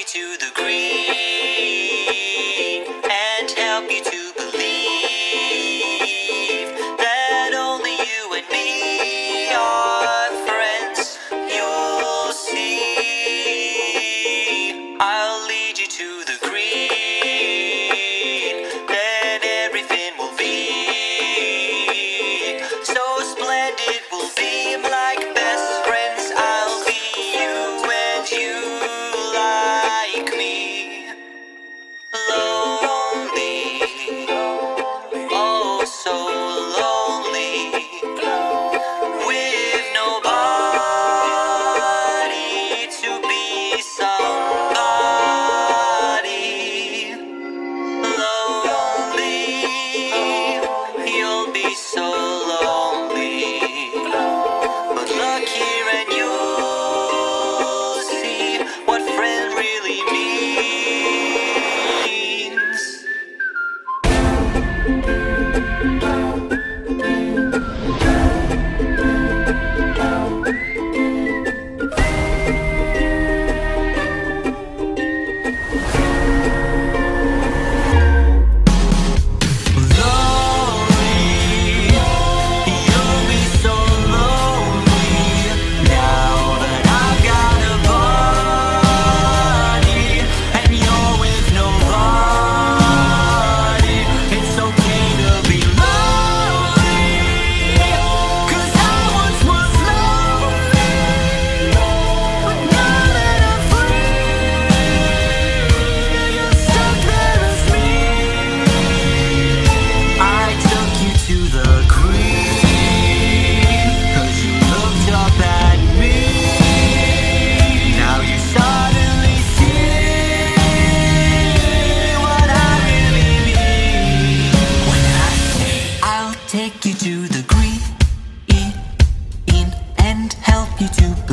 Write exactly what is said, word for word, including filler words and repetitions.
to the green and help you to believe that only you and me are friends. You'll see, I'll lead you to the green, then everything will be so splendid. We'll be like best friends. I'll be you and you like me. Lonely, oh so lonely, with nobody to be somebody. Lonely, you'll be so lonely. But look here and you'll see what friend really means. Take you to the green and help you to